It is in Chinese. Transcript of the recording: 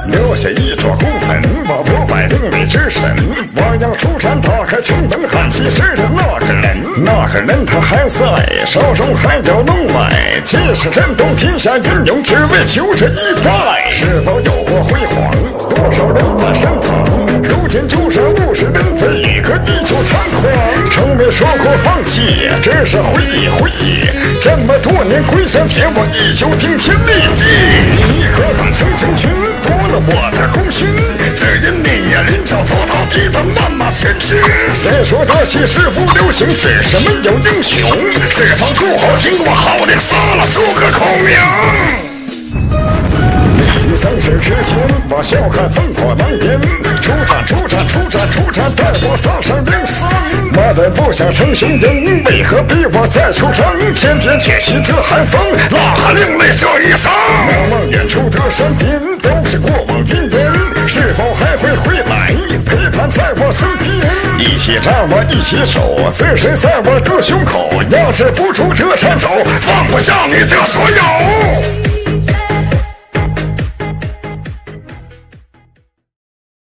留下一桌公分，我不拜另类之神。我要出战，打开城门，喊起时的那个人。那个人他还在，手中还有龙脉，即使震动天下云涌，只为求这一败。是否有过辉煌？多少人在身旁？如今就这50人非一个依旧猖狂。从没说过放弃，只是回忆回忆。这么多年归乡铁，我依旧顶天立地。你何敢成群，夺了我的功勋？只因你呀临朝做到底的漫马前驱。谁说大戏是不流行，只是没有英雄。释放住好听，我号令杀了数个孔明。3世之前，我笑看烽火难边，出战，待我撒上灵伞。我本不想成雄鹰，为何逼我再出征？偏偏举起这寒风，呐喊另类这一声。望望远处的山巅，都是过往云烟，是否还会回来陪伴在我身边？一起战，我一起守，死谁在我的胸口，压制不住这颤抖，放不下你的所有。